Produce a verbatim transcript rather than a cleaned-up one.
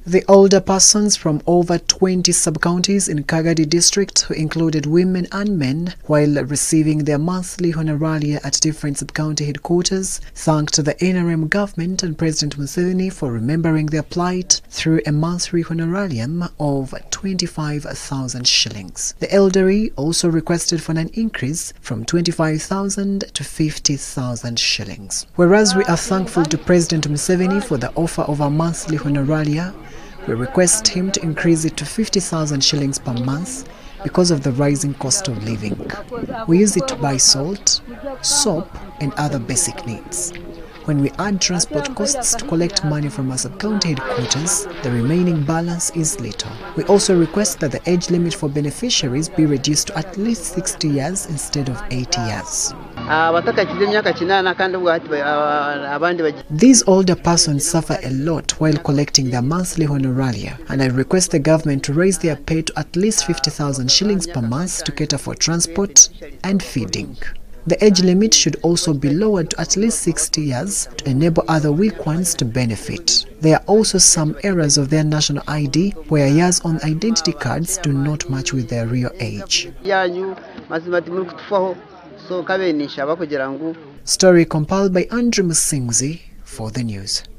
The older persons from over twenty sub-counties in Kagadi district, who included women and men, while receiving their monthly honoraria at different sub-county headquarters, thanked the N R M government and President Museveni for remembering their plight through a monthly honorarium of twenty-five thousand shillings. The elderly also requested for an increase from twenty-five thousand to fifty thousand shillings. Whereas we are thankful to President Museveni for the offer of a monthly honoraria, we request him to increase it to fifty thousand shillings per month because of the rising cost of living. We use it to buy salt, soap and other basic needs. When we add transport costs to collect money from our sub-county headquarters, the remaining balance is little. We also request that the age limit for beneficiaries be reduced to at least sixty years instead of eighty years. These older persons suffer a lot while collecting their monthly honoraria, and I request the government to raise their pay to at least fifty thousand shillings per month to cater for transport and feeding. The age limit should also be lowered to at least sixty years to enable other weak ones to benefit. There are also some errors of their national I D where years on identity cards do not match with their real age. Story compiled by Andrew Musingzi for the news.